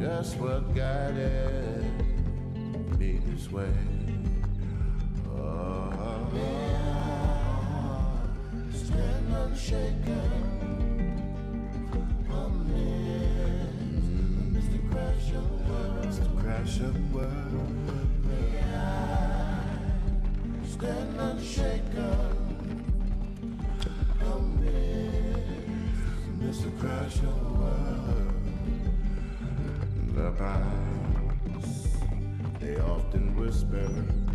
just what guided me this way. Oh, stand unshaken amidst Mr. Crash of the World. Mr. Crash of the World. May I stand unshaken amidst Mr. Crash of the World. The pines, they often whisper,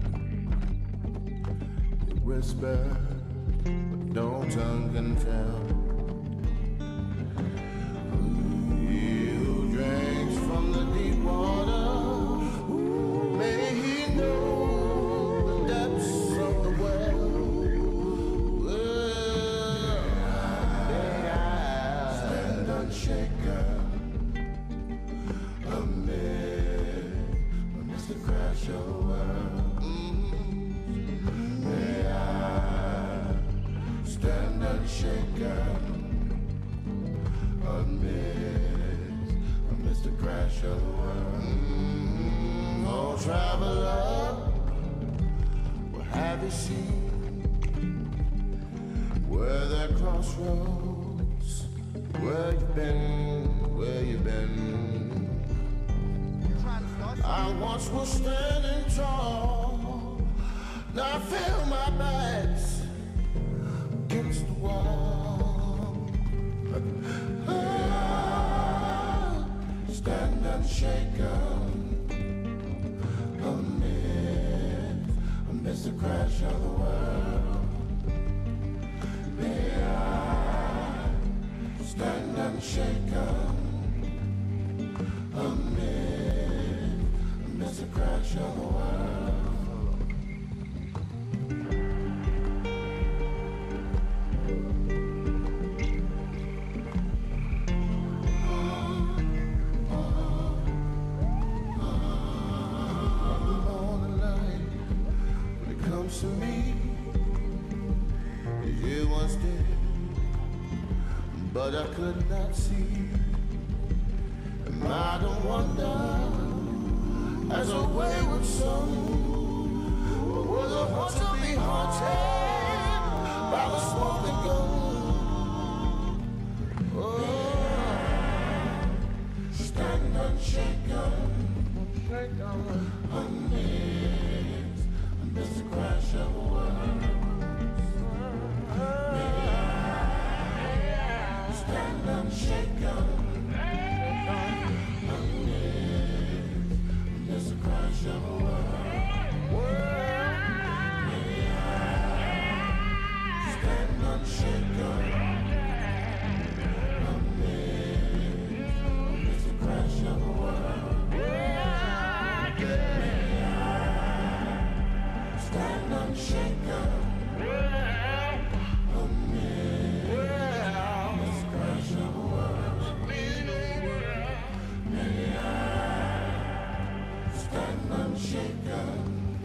but no tongue can tell. He who drinks from the deep water, may he know the depths of the well. May I stand unshaken amid Mr. Crash of the World. May I stand unshaken amid Mr. Crash of the World. Oh, traveler, what have you seen? Where there crossroads, where you been? I once was standing tall, now I feel my back's against the wall. Stand unshaken amidst the crash of the world. May I stand unshaken amidst the crash of the world. To me, you once did, but I could not see. And I don't wonder, as a wayward son, was a horse to be haunted by the smoking gun. Oh, stand unshaken amidst the crash of the world. May I stand unshaken amidst the crash of the world. May I stand unshaken amidst the crash of the world. Stand unshaken amidst the crash of the world. May I stand unshaken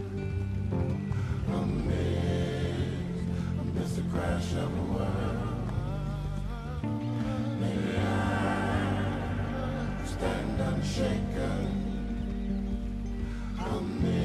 amidst the crash of the world. May I stand unshaken amidst